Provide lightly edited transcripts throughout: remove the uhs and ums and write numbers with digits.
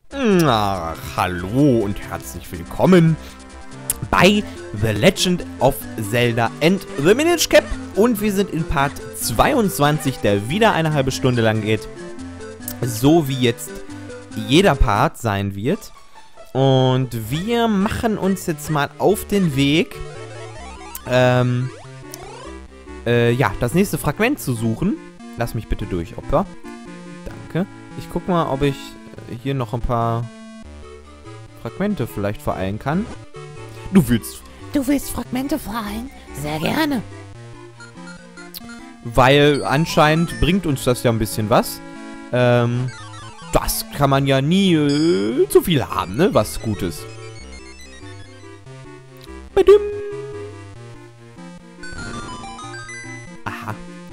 Ach, hallo und herzlich willkommen bei The Legend of Zelda and the Minish Cap. Und wir sind in Part 22, der wieder eine halbe Stunde lang geht. So wie jetzt jeder Part sein wird. Und wir machen uns jetzt mal auf den Weg, ja, das nächste Fragment zu suchen. Lass mich bitte durch, Opa. Danke. Ich guck mal, ob ich hier noch ein paar Fragmente vielleicht vereilen kann. Du willst Fragmente vereinen? Sehr gerne. Weil anscheinend bringt uns das ja ein bisschen was. Das kann man ja nie zu viel haben, ne? Was gut ist. Badum. Aha.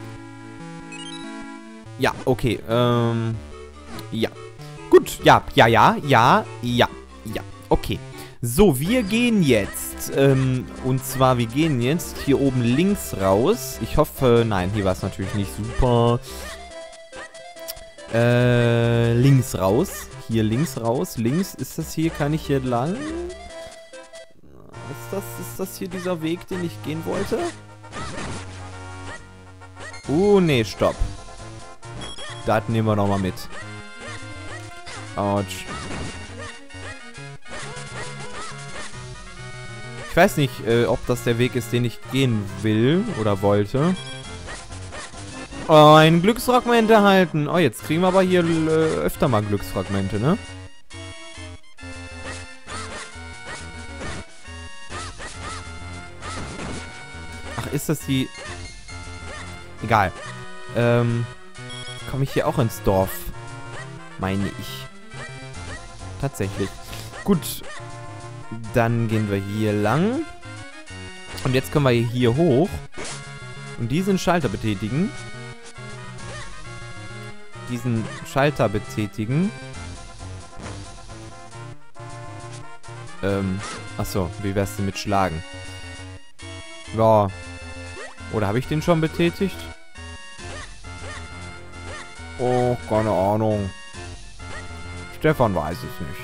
Ja, okay. Ja. Gut, ja. Okay. So, wir gehen jetzt. Und zwar, wir gehen jetzt hier oben links raus. Ich hoffe, nein, hier war es natürlich nicht super. Links raus. Hier links raus. Links, ist das hier? Kann ich hier lang? Ist das hier dieser Weg, den ich gehen wollte? Nee, stopp. Das nehmen wir nochmal mit. Autsch. Ich weiß nicht, ob das der Weg ist, den ich gehen will oder wollte. Oh, ein Glücksfragment erhalten. Oh, jetzt kriegen wir aber hier öfter mal Glücksfragmente, ne? Ach, ist das die... Egal. Komme ich hier auch ins Dorf? Meine ich. Tatsächlich. Gut. Dann gehen wir hier lang. Und jetzt können wir hier hoch. Und diesen Schalter betätigen. Achso, wie wär's denn mit Schlagen? Ja. Oder habe ich den schon betätigt? Oh, keine Ahnung. Stefan weiß es nicht.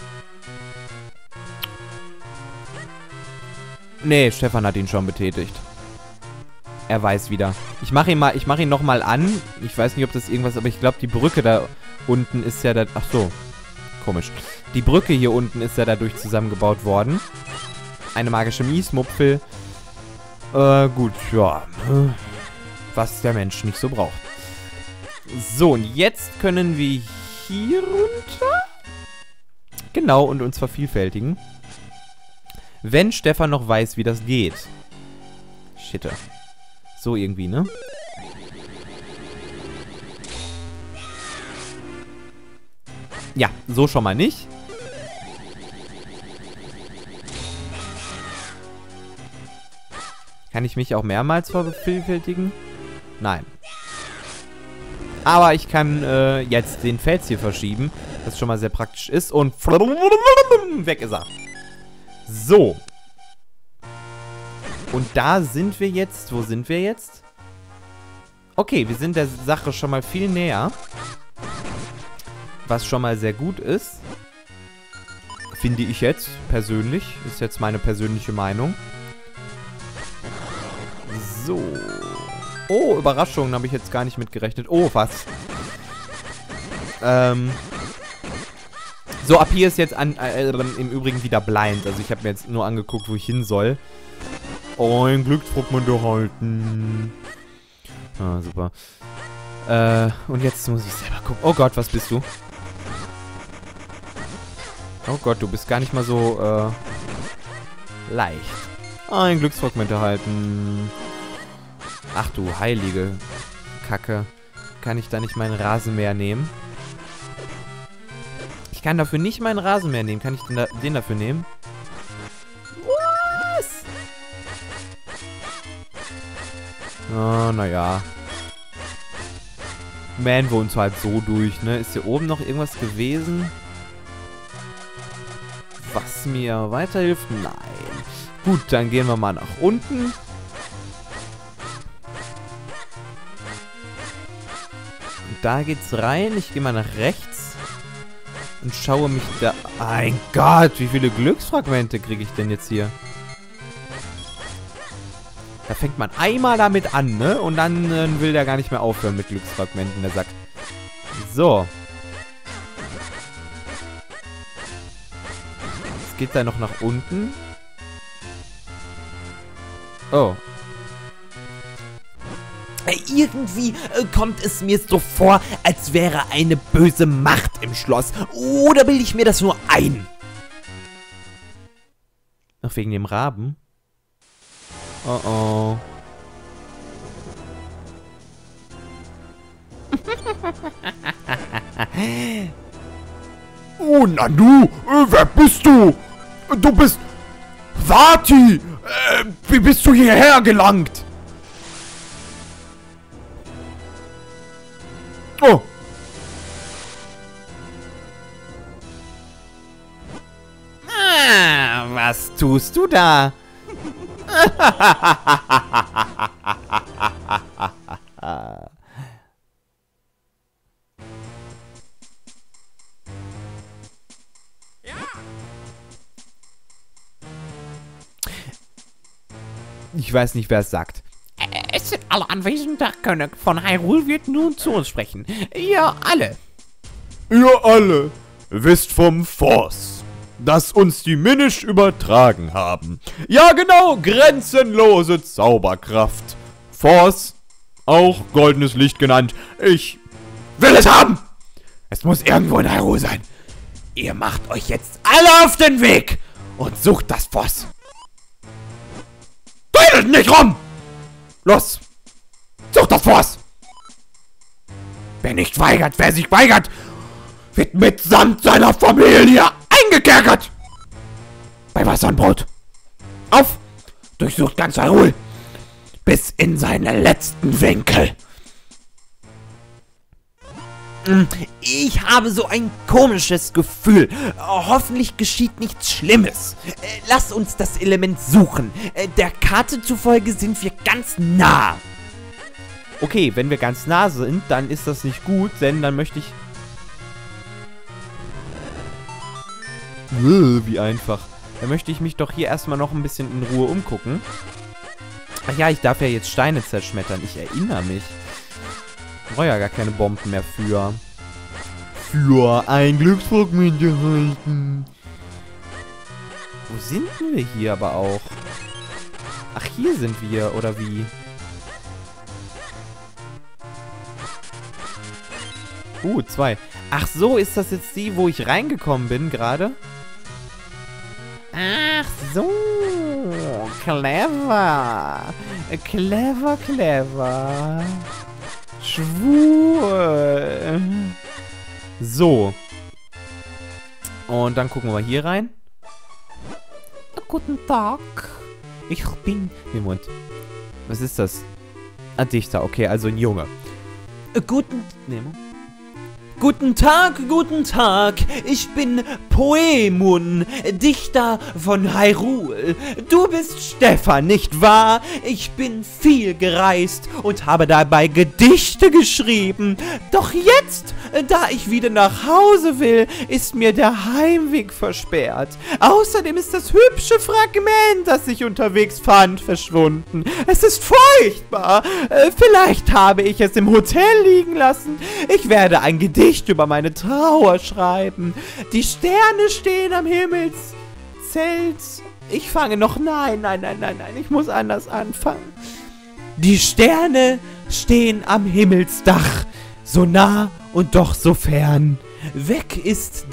Nee, Stefan hat ihn schon betätigt. Er weiß wieder. Ich mache ihn nochmal an. Ich weiß nicht, ob das irgendwas... Aber ich glaube, die Brücke da unten ist ja da... Ach so. Komisch. Die Brücke hier unten ist ja dadurch zusammengebaut worden. Eine magische Miesmupfel. Gut, ja. Was der Mensch nicht so braucht. So, und jetzt können wir hier runter. Genau, und uns vervielfältigen. Wenn Stefan noch weiß, wie das geht. Shit. So irgendwie, ne? Ja, so schon mal nicht. Kann ich mich auch mehrmals vervielfältigen? Nein. Aber ich kann jetzt den Fels hier verschieben, was schon mal sehr praktisch ist. Und weg ist er. So. Und da sind wir jetzt. Wo sind wir jetzt? Okay, wir sind der Sache schon mal viel näher. Was schon mal sehr gut ist. Finde ich jetzt persönlich. Ist jetzt meine persönliche Meinung. So. Oh, Überraschung. Da habe ich jetzt gar nicht mit gerechnet. Oh, was? So, ab hier ist jetzt im Übrigen wieder blind. Also ich habe mir jetzt nur angeguckt, wo ich hin soll. Oh, ein Glücksfragment erhalten. Ah, super. Und jetzt muss ich selber gucken. Oh Gott, was bist du? Oh Gott, du bist gar nicht mal so, leicht. Ein Glücksfragment erhalten. Ach du heilige Kacke. Kann ich da nicht meinen Rasenmäher nehmen? Ich kann dafür nicht meinen Rasenmäher nehmen. Kann ich den dafür nehmen? Was? Oh, naja. Man wir uns halt so durch, ne? Ist hier oben noch irgendwas gewesen? Was mir weiterhilft? Nein. Gut, dann gehen wir mal nach unten. Da geht's rein. Ich gehe mal nach rechts. und schaue mich da... Mein Gott, wie viele Glücksfragmente kriege ich denn jetzt hier? Da fängt man einmal damit an, ne? Und dann will der gar nicht mehr aufhören mit Glücksfragmenten, der Sack. So. Jetzt geht er noch nach unten. Oh. Irgendwie kommt es mir so vor, als wäre eine böse Macht im Schloss. Oder bilde ich mir das nur ein? Ach, wegen dem Raben? Oh oh. Oh, Nanu, wer bist du? Du bist... Vati! Wie bist du hierher gelangt? Oh. Ah, was tust du da? Ich weiß nicht, wer es sagt. Es sind alle anwesend, der König von Hyrule wird nun zu uns sprechen. Ihr alle. Ihr alle wisst vom Force, das uns die Minish übertragen haben. Ja genau, grenzenlose Zauberkraft. Force, auch goldenes Licht genannt. Ich will es haben! Es muss irgendwo in Hyrule sein. Ihr macht euch jetzt alle auf den Weg und sucht das Force. Redet nicht rum! Los! Sucht das Force! Wer nicht weigert, wer sich weigert, wird mitsamt seiner Familie eingekerkert! Bei Wasser und Brot. Auf! Durchsucht ganz Hyrule! Bis in seine letzten Winkel! Ich habe so ein komisches Gefühl. Hoffentlich geschieht nichts Schlimmes. Lass uns das Element suchen. Der Karte zufolge sind wir ganz nah. Okay, wenn wir ganz nah sind, dann ist das nicht gut, denn dann möchte ich... Wie einfach. Dann möchte ich mich doch hier erstmal noch ein bisschen in Ruhe umgucken. Ach ja, ich darf ja jetzt Steine zerschmettern. Ich erinnere mich. Ich brauche ja gar keine Bomben mehr für. Für ein Glücksfragment erhalten. Wo sind wir hier aber auch? Ach, hier sind wir, oder wie? Zwei. Ach so, ist das jetzt die, wo ich reingekommen bin gerade? Ach so. Clever. Clever, clever. Schwul. So. Und dann gucken wir mal hier rein. Guten Tag. Ich bin... Moment. Was ist das? Ein Dichter, okay, also ein Junge. Guten Tag, ich bin Poemun, Dichter von Hyrule. Du bist Stefan, nicht wahr? Ich bin viel gereist und habe dabei Gedichte geschrieben. Doch jetzt, da ich wieder nach Hause will, ist mir der Heimweg versperrt. Außerdem ist das hübsche Fragment, das ich unterwegs fand, verschwunden. Es ist furchtbar. Vielleicht habe ich es im Hotel liegen lassen. Ich werde ein Gedicht über meine Trauer schreiben. Die Sterne stehen am Himmelszelt. Ich fange noch... Nein. Ich muss anders anfangen. Die Sterne stehen am Himmelsdach. So nah und doch so fern. Weg ist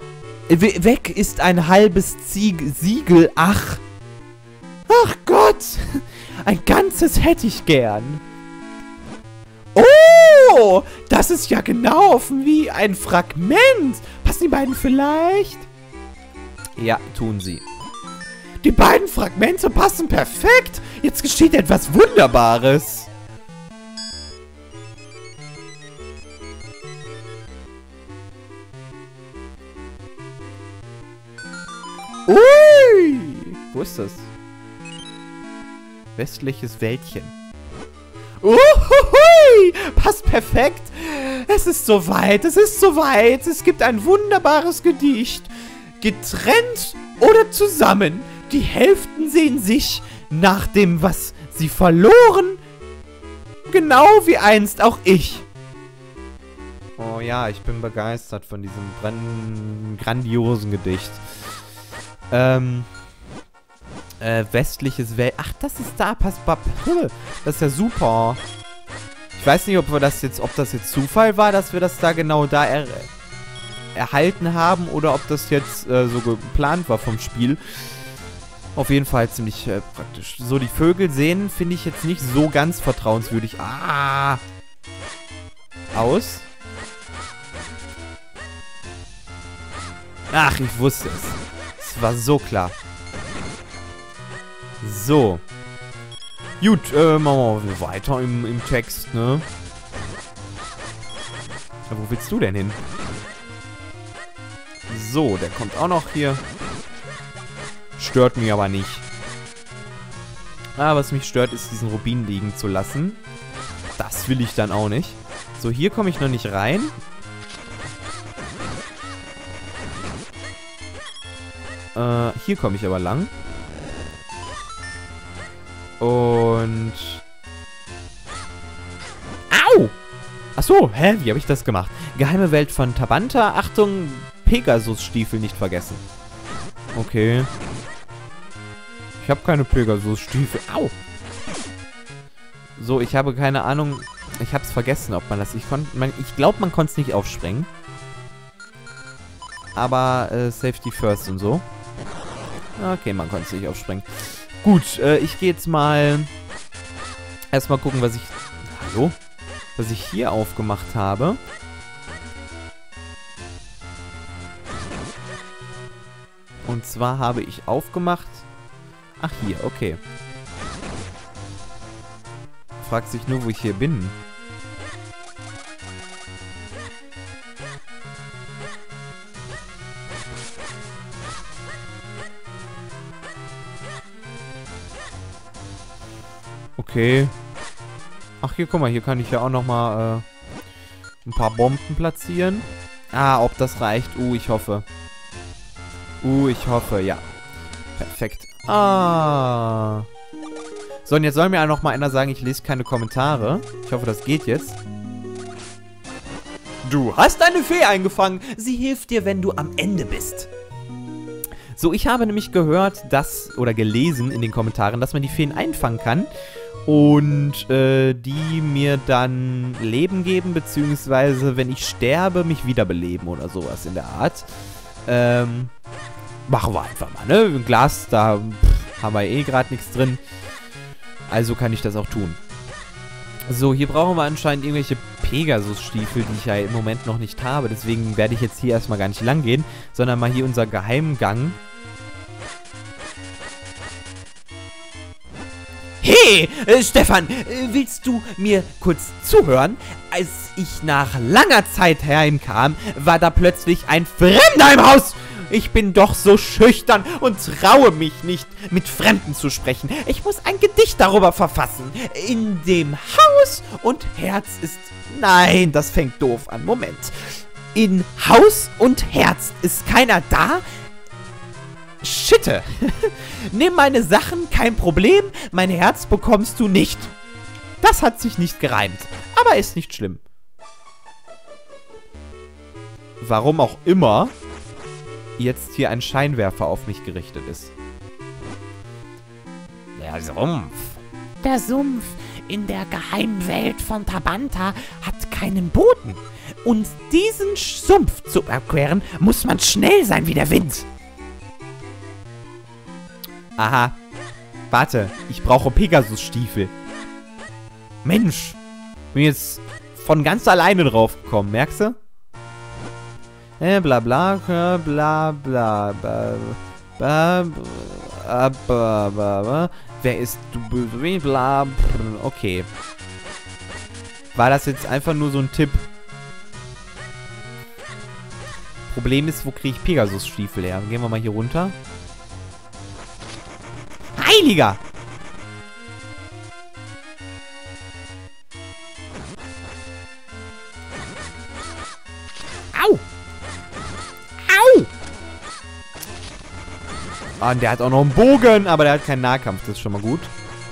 ein halbes Siegel. Ach Gott. Ein ganzes hätte ich gern. Oh, das ist ja genau offen wie ein Fragment. Passen die beiden vielleicht? Ja, tun sie. Die beiden Fragmente passen perfekt. Jetzt geschieht etwas Wunderbares. Ui! Wo ist das? Westliches Wäldchen. Uhuhui! Passt perfekt. Es ist soweit, es ist soweit. Es gibt ein wunderbares Gedicht. Getrennt oder zusammen. Die Hälften sehen sich nach dem, was sie verloren. Genau wie einst auch ich. Oh ja, ich bin begeistert von diesem grandiosen Gedicht. Westliches Welt. Ach, das ist da. Das ist ja super. Ich weiß nicht, ob das jetzt Zufall war, dass wir das da genau da erhalten haben oder ob das jetzt so geplant war vom Spiel. Auf jeden Fall ziemlich praktisch. So, die Vögel sehen, finde ich jetzt nicht so ganz vertrauenswürdig. Aus. Ach, ich wusste es. Es war so klar. So. Gut, machen wir weiter im Text, ne? Ja, wo willst du denn hin? So, der kommt auch noch hier. Stört mich aber nicht. Was mich stört, ist, diesen Rubin liegen zu lassen. Das will ich dann auch nicht. So, hier komme ich noch nicht rein. Hier komme ich aber lang. Und... Au! Achso, wie habe ich das gemacht? Geheime Welt von Tabanta. Achtung, Pegasus-Stiefel nicht vergessen. Okay. Ich habe keine Pegasus-Stiefel. Au! So, ich habe keine Ahnung. Ich habe es vergessen, ob man das... Ich glaube, man konnte es nicht aufsprengen. Aber Safety First und so. Okay, man konnte es nicht aufsprengen. Gut, ich gehe jetzt mal... Erstmal gucken, was ich... Hallo? Was ich hier aufgemacht habe. Und zwar habe ich aufgemacht... Ach, hier, okay. Fragt sich nur, wo ich hier bin. Okay. Ach, hier, guck mal, hier kann ich ja auch nochmal ein paar Bomben platzieren. Ob das reicht. Ich hoffe. Ich hoffe, ja. Perfekt. So, und jetzt soll mir noch mal einer sagen, ich lese keine Kommentare. Ich hoffe, das geht jetzt. Du hast eine Fee eingefangen. Sie hilft dir, wenn du am Ende bist. So, ich habe nämlich gehört, oder gelesen in den Kommentaren, dass man die Feen einfangen kann. Und die mir dann Leben geben, beziehungsweise, wenn ich sterbe, mich wiederbeleben oder sowas in der Art. Machen wir einfach mal, ne? Ein Glas, da haben wir eh gerade nichts drin. Also kann ich das auch tun. So, hier brauchen wir anscheinend irgendwelche Pegasus-Stiefel, die ich ja im Moment noch nicht habe. Deswegen werde ich jetzt hier erstmal gar nicht lang gehen, sondern mal hier unser Geheimgang. Hey, Stefan, willst du mir kurz zuhören? Als ich nach langer Zeit heimkam, war da plötzlich ein Fremder im Haus. Ich bin doch so schüchtern und traue mich nicht, mit Fremden zu sprechen. Ich muss ein Gedicht darüber verfassen. In dem Haus und Herz ist... Nein, das fängt doof an. Moment. In Haus und Herz ist keiner da? Schitte. Nimm meine Sachen, kein Problem. Mein Herz bekommst du nicht. Das hat sich nicht gereimt. Aber ist nicht schlimm. Warum auch immer jetzt hier ein Scheinwerfer auf mich gerichtet ist. Der Sumpf. Der Sumpf in der geheimen Welt von Tabanta hat keinen Boden. Und diesen Sumpf zu überqueren, muss man schnell sein wie der Wind. Aha. Warte, ich brauche Pegasus-Stiefel. Mensch, bin jetzt von ganz alleine drauf gekommen, merkst du? Bla bla, bla bla, bla bla. Wer ist du? Bla, okay. War das jetzt einfach nur so ein Tipp? Problem ist, wo kriege ich Pegasus-Stiefel her? Gehen wir mal hier runter. Heiliger! Ah, und der hat auch noch einen Bogen, aber der hat keinen Nahkampf. Das ist schon mal gut.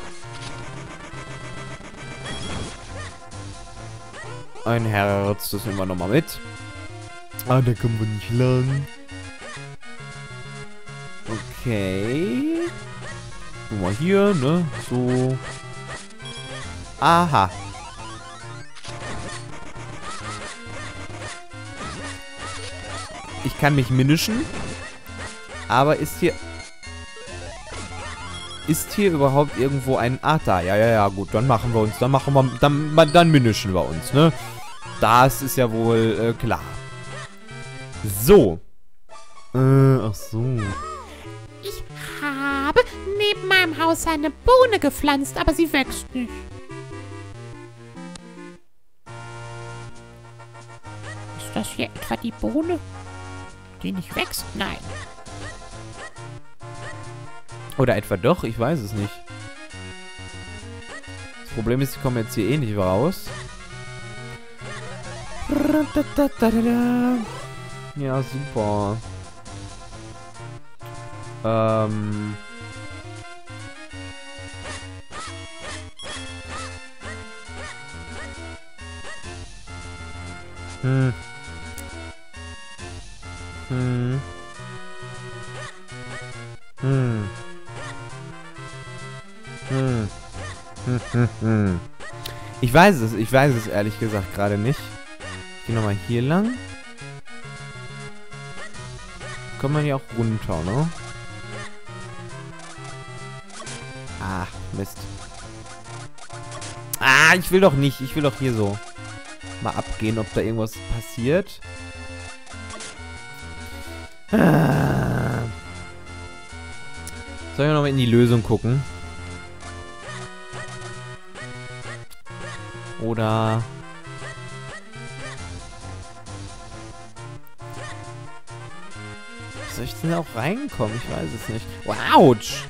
Ein Herz, das nehmen wir nochmal mit. Ah, da kommen wir nicht lang. Okay. Guck mal hier, ne? So. Aha. Ich kann mich minischen. Aber ist hier überhaupt irgendwo ein... Ach, da. Ja, gut. Dann machen wir uns... Dann minischen wir uns, ne? Das ist ja wohl klar. So. Ach so. Ich habe neben meinem Haus eine Bohne gepflanzt, aber sie wächst nicht. Ist das hier etwa die Bohne, die nicht wächst? Nein. Oder etwa doch? Ich weiß es nicht. Das Problem ist, ich komme jetzt hier eh nicht raus. Ja, super. Ich weiß es ehrlich gesagt gerade nicht. Ich gehe nochmal hier lang. Kommt man hier auch runter, ne? Ach, Mist. Ah, ich will doch nicht. Ich will doch hier so mal abgehen, ob da irgendwas passiert. Ah. Sollen wir nochmal in die Lösung gucken? Oder... Soll ich denn auch reinkommen? Ich weiß es nicht. Autsch!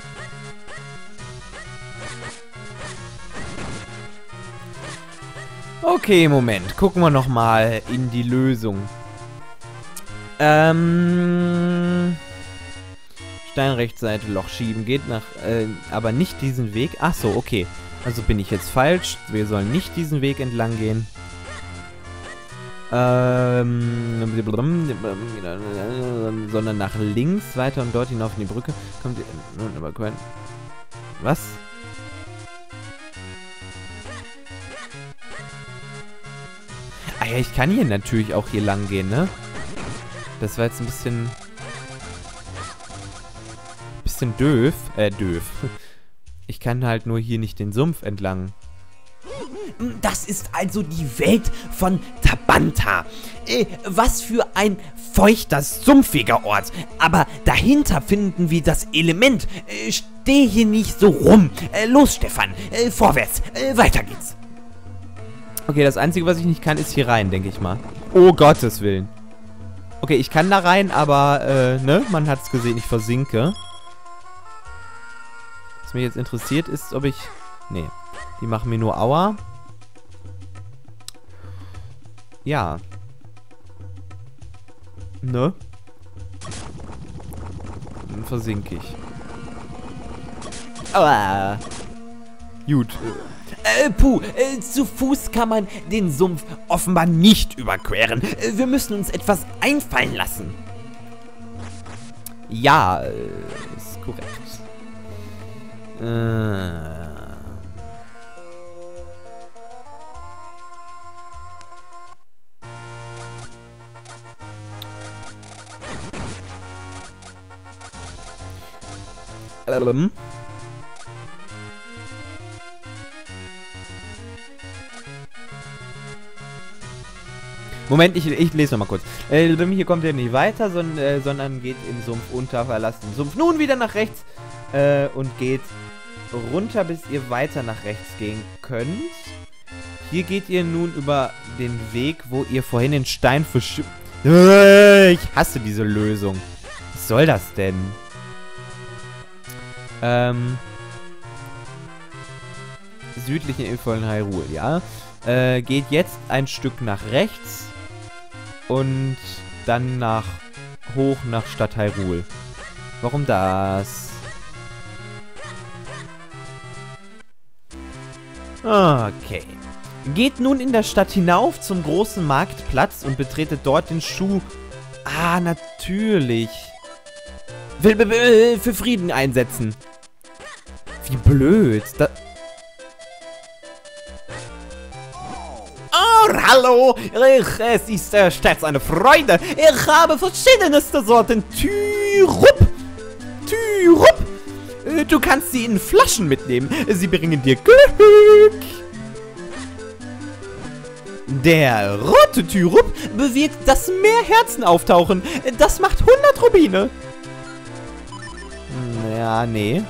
Okay, Moment. Gucken wir nochmal in die Lösung. Steinrechtsseite Loch schieben. Geht nach... aber nicht diesen Weg. Ach so, okay. Also bin ich jetzt falsch. Wir sollen nicht diesen Weg entlang gehen. Sondern nach links weiter und dort hinauf in die Brücke. Kommt nun aber können. Was? Ah ja, ich kann hier natürlich auch hier lang gehen, ne? Das war jetzt ein bisschen doof. Doof. Ich kann halt nur hier nicht den Sumpf entlang. Das ist also die Welt von Tabanta. Was für ein feuchter, sumpfiger Ort. Aber dahinter finden wir das Element. Steh hier nicht so rum. Los, Stefan. Vorwärts. Weiter geht's. Okay, das Einzige, was ich nicht kann, ist hier rein, denke ich mal. Oh, Gottes Willen. Okay, ich kann da rein, aber, ne? Man hat's gesehen, ich versinke. Was mich jetzt interessiert, ist, ob ich... Nee, die machen mir nur Aua. Ja. Ne? Dann versinke ich. Aua. Gut. Zu Fuß kann man den Sumpf offenbar nicht überqueren. Wir müssen uns etwas einfallen lassen. Ja, ist korrekt. Moment, ich lese nochmal kurz. Hier kommt ihr nicht weiter, sondern geht im Sumpf unter, verlasst den Sumpf nun wieder nach rechts und geht runter, bis ihr weiter nach rechts gehen könnt. Hier geht ihr nun über den Weg, wo ihr vorhin den Stein verschüttet. Ich hasse diese Lösung. Was soll das denn? Südlichen Insel von Hyrule, ja. Geht jetzt ein Stück nach rechts und dann hoch nach Stadt Hyrule. Warum das? Okay. Geht nun in der Stadt hinauf zum großen Marktplatz und betretet dort den Schuh... Ah, natürlich. Will für Frieden einsetzen. Wie blöd. Oh, hallo. Es ist stets eine Freude. Ich habe verschiedenste Sorten Tyrup. Du kannst sie in Flaschen mitnehmen. Sie bringen dir Glück. Der rote Tyrup bewirkt, dass mehr Herzen auftauchen. Das macht 100 Rubine. Ja, nee.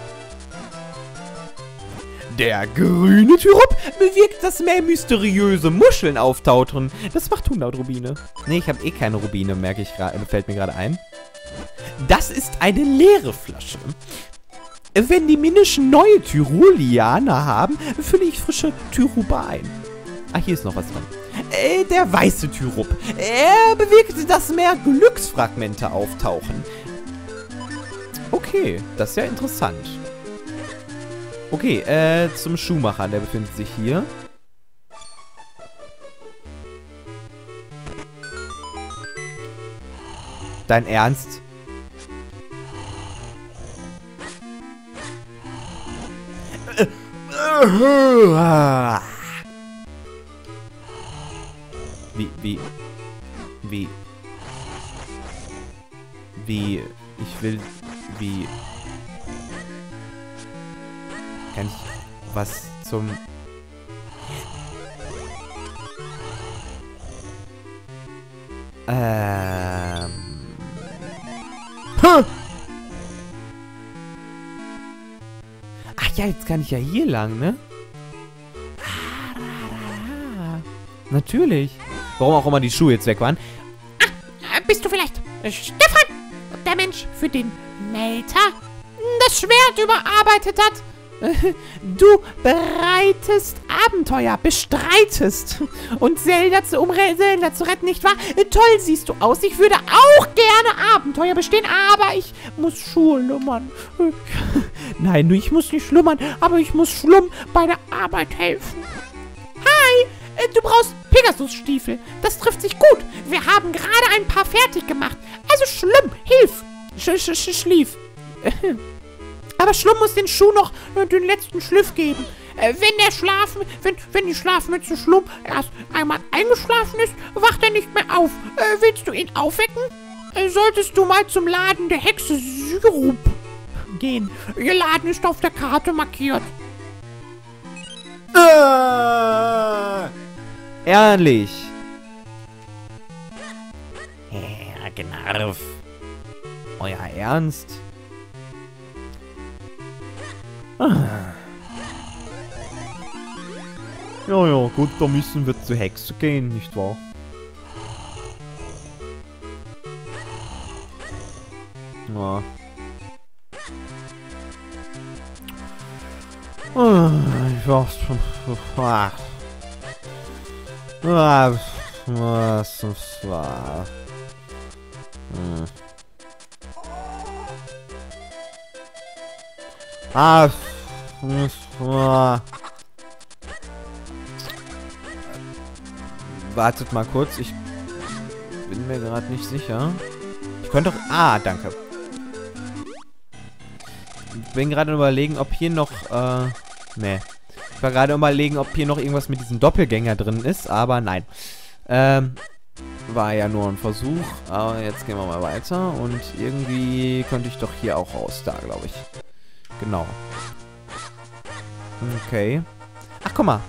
Der grüne Tyrup bewirkt, dass mehr mysteriöse Muscheln auftauchen. Das macht 100 Rubine. Nee, ich habe eh keine Rubine, merke ich gerade, fällt mir gerade ein. Das ist eine leere Flasche. Wenn die Minischen neue Tyroleaner haben, fülle ich frische Tyrupa ein. Ah, hier ist noch was dran. Der weiße Tyrup. Er bewirkt, dass mehr Glücksfragmente auftauchen. Okay, das ist ja interessant. Okay, zum Schuhmacher, der befindet sich hier. Dein Ernst? Kann ich was zum... Ach ja, jetzt kann ich ja hier lang, ne? Natürlich. Warum auch immer die Schuhe jetzt weg waren. Bist du vielleicht Stefan? Der Mensch, für den Melter das Schwert überarbeitet hat? Du bereitest Abenteuer, bestreitest. Und Zelda um Zelda zu retten, nicht wahr? Toll siehst du aus. Ich würde auch gerne Abenteuer bestehen, aber ich muss schlummern. Nein, ich muss nicht schlummern, aber ich muss Schlumm bei der Arbeit helfen. Hi, du brauchst Pegasus-Stiefel. Das trifft sich gut. Wir haben gerade ein paar fertig gemacht. Also Schlumm, hilf. Schlief. Aber Schlumm muss den Schuh noch den letzten Schliff geben. Wenn die Schlafmütze Schlumm erst einmal eingeschlafen ist, wacht er nicht mehr auf. Willst du ihn aufwecken? Solltest du mal zum Laden der Hexe Syrup gehen. Ihr Laden ist auf der Karte markiert. Ehrlich. Herr Gnarf. Euer Ernst? Ja, gut, da müssen wir zur Hexe gehen, nicht wahr? Ja. Ich war's. Was war? Wartet mal kurz, ich bin mir gerade nicht sicher. Ich könnte doch... Ah, danke. Ich bin gerade überlegen, ob hier noch... Nee. Ich war gerade überlegen, ob hier noch irgendwas mit diesem Doppelgänger drin ist, aber nein. War ja nur ein Versuch, aber jetzt gehen wir mal weiter und irgendwie könnte ich doch hier auch raus, da glaube ich. Genau. Okay. Ach, guck mal.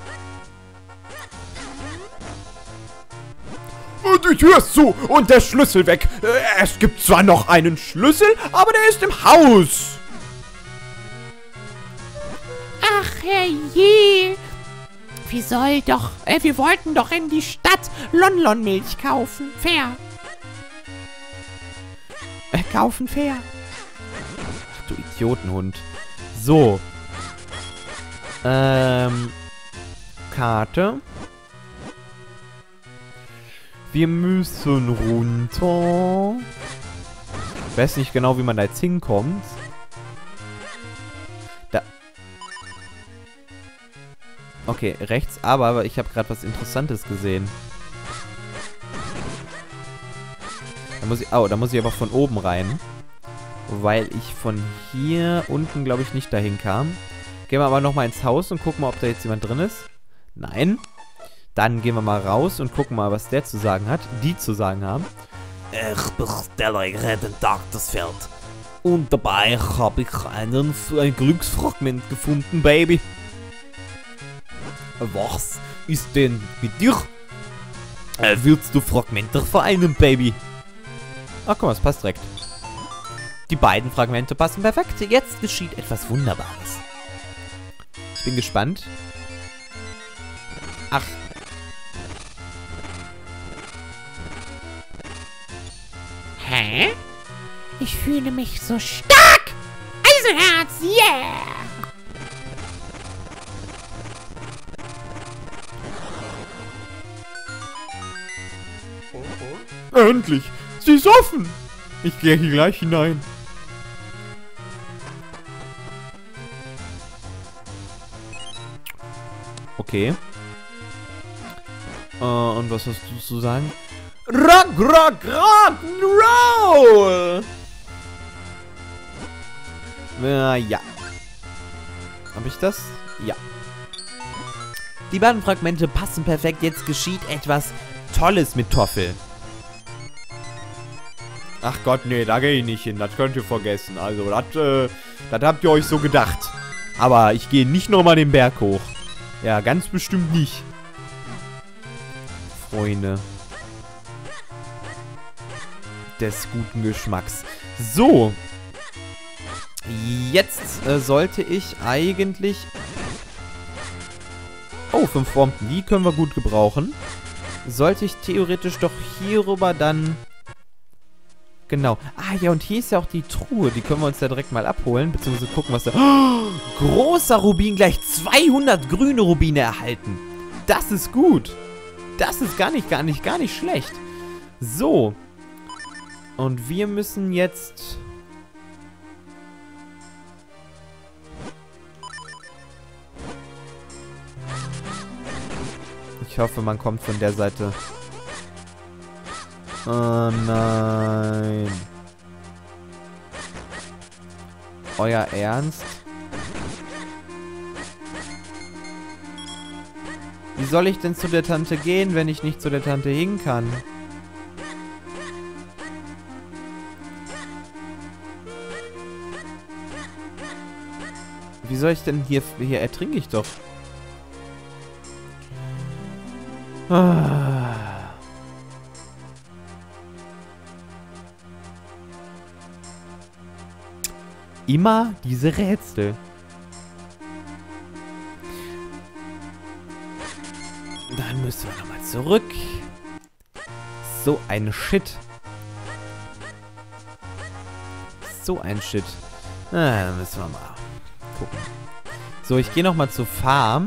Und die Tür ist zu und der Schlüssel weg. Es gibt zwar noch einen Schlüssel, aber der ist im Haus. Ach, herrje. Wir wollten doch in die Stadt Lon-Lon-Milch kaufen. Fair. Kaufen fair. Ach, du Idiotenhund. So. Karte. Wir müssen runter. Ich weiß nicht genau, wie man da jetzt hinkommt. Da. Okay, rechts, aber ich habe gerade was Interessantes gesehen. Da muss ich aber von oben rein. Weil ich von hier unten, glaube ich, nicht dahin kam. Gehen wir aber nochmal ins Haus und gucken mal, ob da jetzt jemand drin ist. Nein. Dann gehen wir mal raus und gucken mal, was der zu sagen hat. Die zu sagen haben. Ich bestelle euch ein Tagesfeld. Und dabei habe ich ein Glücksfragment gefunden, Baby. Was ist denn mit dir? Willst du Fragmente vereinen, Baby? Ach, guck mal, es passt direkt. Die beiden Fragmente passen perfekt. Jetzt geschieht etwas Wunderbares. Ich bin gespannt. Ach. Hä? Ich fühle mich so stark! Eisenherz, yeah! Endlich! Sie ist offen! Ich gehe hier gleich hinein. Okay. Und was hast du zu sagen? Rock'n'Roll! Ja. Hab ich das? Ja. Die beiden Fragmente passen perfekt. Jetzt geschieht etwas Tolles mit Toffel. Ach Gott, nee, da gehe ich nicht hin. Das könnt ihr vergessen. Also, das habt ihr euch so gedacht. Aber ich gehe nicht nochmal den Berg hoch. Ja, ganz bestimmt nicht. Freunde. Des guten Geschmacks. So. Jetzt sollte ich eigentlich... Oh, 5 Bomben. Die können wir gut gebrauchen. Sollte ich theoretisch doch hierüber dann... Genau. Ah, ja, und hier ist ja auch die Truhe. Die können wir uns ja direkt mal abholen. Beziehungsweise gucken, was da... Oh, großer Rubin, gleich 200 grüne Rubine erhalten. Das ist gut. Das ist gar nicht schlecht. So. Und wir müssen jetzt... Ich hoffe, man kommt von der Seite... Oh nein. Euer Ernst? Wie soll ich denn zu der Tante gehen, wenn ich nicht zu der Tante hin kann? Wie soll ich denn hier ertrinke ich doch. Ah. Immer diese Rätsel. Dann müssen wir nochmal zurück. So ein Shit. So ein Shit. Dann müssen wir mal gucken. So, ich gehe nochmal zur Farm.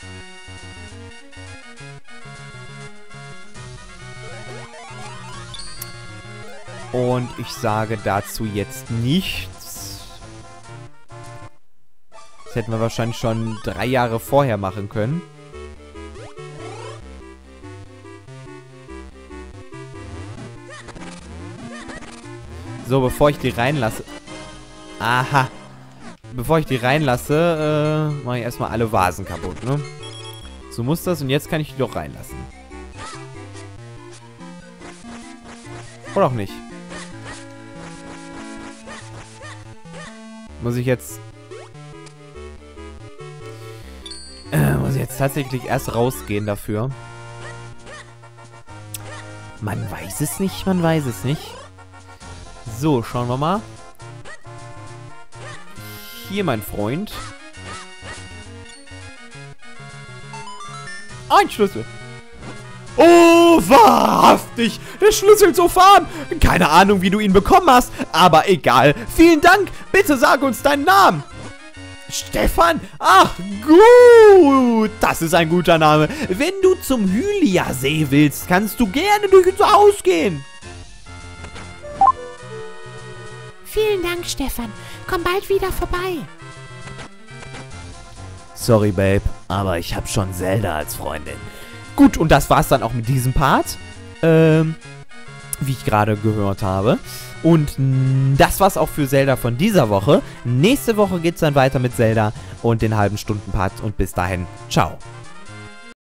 Und ich sage dazu jetzt nichts. Das hätten wir wahrscheinlich schon 3 Jahre vorher machen können. So, bevor ich die reinlasse... Aha. Bevor ich die reinlasse, mache ich erstmal alle Vasen kaputt, ne? So muss das und jetzt kann ich die doch reinlassen. Oder auch nicht. Muss ich jetzt tatsächlich erst rausgehen dafür. Man weiß es nicht, man weiß es nicht. So, schauen wir mal. Hier, mein Freund. Ein Schlüssel. Oh, wahrhaftig! Der Schlüssel zur Farm! Keine Ahnung, wie du ihn bekommen hast, aber egal. Vielen Dank! Bitte sag uns deinen Namen! Stefan? Ach, gut! Das ist ein guter Name. Wenn du zum Hylia-See willst, kannst du gerne durch unser Haus gehen. Vielen Dank, Stefan. Komm bald wieder vorbei. Sorry, Babe, aber ich habe schon Zelda als Freundin. Gut, und das war's dann auch mit diesem Part. Wie ich gerade gehört habe. Und das war's auch für Zelda von dieser Woche. Nächste Woche geht's dann weiter mit Zelda und den halben Stunden Part. Und bis dahin, ciao.